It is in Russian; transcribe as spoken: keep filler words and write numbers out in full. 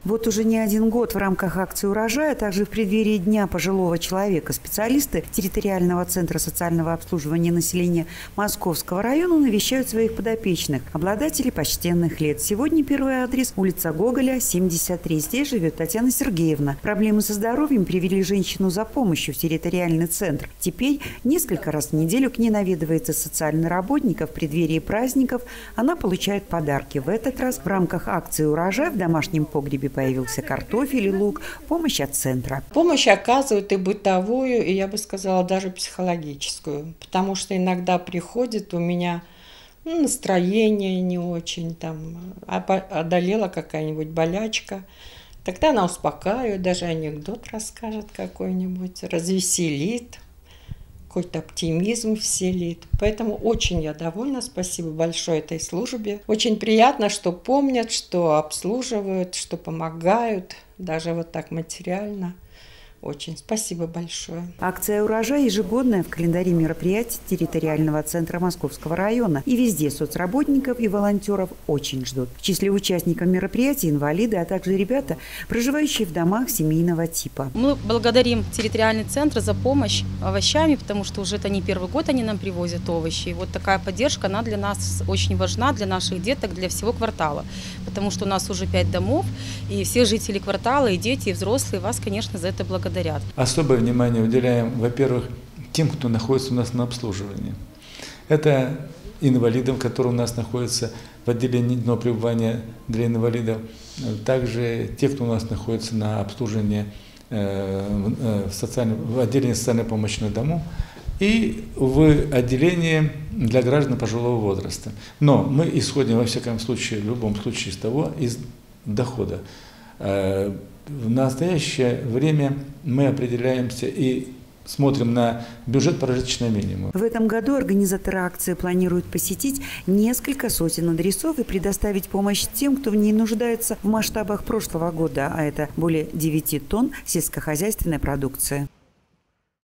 Вот уже не один год в рамках акции «Урожай», а также в преддверии Дня пожилого человека специалисты территориального центра социального обслуживания населения Московского района навещают своих подопечных, обладателей почтенных лет. Сегодня первый адрес – улица Гоголя, семьдесят три. Здесь живет Татьяна Сергеевна. Проблемы со здоровьем привели женщину за помощью в территориальный центр. Теперь несколько раз в неделю к ней наведывается социальный работник, а в преддверии праздников она получает подарки. В этот раз в рамках акции «Урожай» в домашнем погребе появился картофель и лук. Помощь от центра. Помощь оказывают и бытовую, и, я бы сказала, даже психологическую. Потому что иногда приходит у меня ну, настроение не очень, там, одолела какая-нибудь болячка. Тогда она успокаивает, даже анекдот расскажет какой-нибудь, развеселит, какой-то оптимизм вселит. Поэтому очень я довольна, спасибо большое этой службе. Очень приятно, что помнят, что обслуживают, что помогают, даже вот так материально. Очень спасибо большое. Акция «Урожай» ежегодная в календаре мероприятий территориального центра Московского района. И везде соцработников и волонтеров очень ждут. В числе участников мероприятий инвалиды, а также ребята, проживающие в домах семейного типа. Мы благодарим территориальный центр за помощь овощами, потому что уже это не первый год они нам привозят овощи. И вот такая поддержка, она для нас очень важна, для наших деток, для всего квартала. Потому что у нас уже пять домов, и все жители квартала, и дети, и взрослые вас, конечно, за это благодарят. Особое внимание уделяем, во-первых, тем, кто находится у нас на обслуживании. Это инвалидам, которые у нас находятся в отделении дневного пребывания для инвалидов. Также те, кто у нас находится на обслуживании в, социальном, в отделении социальной помощи на дому и в отделении для граждан пожилого возраста. Но мы исходим, во всяком случае, в любом случае, из того, из дохода. В настоящее время мы определяемся и смотрим на бюджет прожиточного минимума. В этом году организаторы акции планируют посетить несколько сотен адресов и предоставить помощь тем, кто в ней нуждается в масштабах прошлого года, а это более девяти тонн сельскохозяйственной продукции.